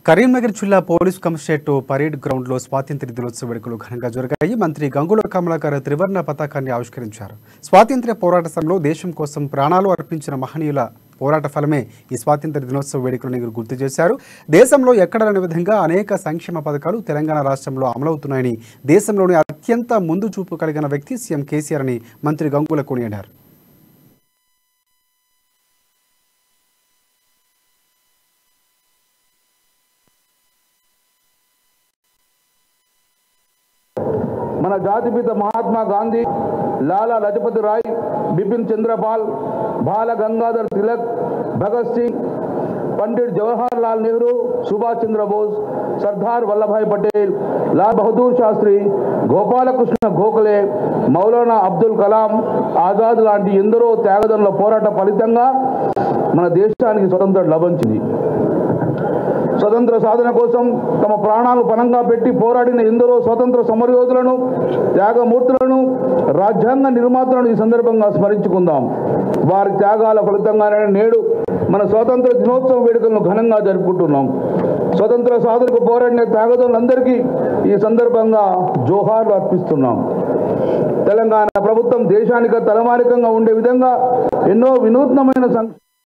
కరీంనగర్ జిల్లా police commissionerate parade ground లో స్వాతంత్ర్య దినోత్సవ వేడుకలు ఘనంగా జరిగాయి. మంత్రి గంగుల కమలాకర్ త్రివర్ణ పతాకాన్ని ఆవిష్కరించారు. స్వాతంత్ర్య పోరాట సమయంలో దేశం కోసం ప్రాణాలు అర్పించిన మహనీయుల పోరాట ఫలమే ఈ స్వాతంత్ర్య దినోత్సవ వేడుకలను గుర్తు చేశారు. దేశంలో ఎక్కడ లేని విధంగా అనేక సంక్షేమ పథకాలు తెలంగాణ రాష్ట్రంలో అమలవుతున్నాయని, దేశంలోని అత్యంత ముందు చూపు కలిగిన వ్యక్తి సీఎం కేసీఆర్ అని మంత్రి గంగుల కొనియాడారు. మన జాతిపిత మహాత్మా గాంధీ, లాలా లజపతి రాయ్, బిపిన్ చంద్రపాల్, బాల గంగాధర్ తిలక్, భగత్ సింగ్, పండిట్ జవహర్ లాల్ నెహ్రూ, సుభాష్ చంద్ర బోస్, సర్దార్ వల్లభాయ్ పటేల్, లాల్ బహదూర్ శాస్త్రి, గోపాలకృష్ణ గోఖలే, మౌలానా అబ్దుల్ కలాం ఆజాద్ లాంటి ఎందరో త్యాగదనుల పోరాట ఫలితంగా మన దేశానికి స్వతంత్రం లభించింది. స్వతంత్ర సాధన కోసం తమ ప్రాణాలు పణంగా పెట్టి పోరాడిన ఎందరో స్వతంత్ర సమరయోధులను, త్యాగమూర్తులను, రాజ్యాంగ నిర్మాతలను ఈ సందర్భంగా స్మరించుకుందాం. వారి త్యాగాల ఫలితంగానే నేడు మన స్వాతంత్ర దినోత్సవ వేడుకలను ఘనంగా జరుపుకుంటున్నాం. స్వతంత్ర సాధనకు పోరాడిన త్యాగదనులందరికీ ఈ సందర్భంగా జోహార్లు అర్పిస్తున్నాం. తెలంగాణ ప్రభుత్వం దేశానికి తలమానికంగా ఉండే విధంగా ఎన్నో వినూత్నమైన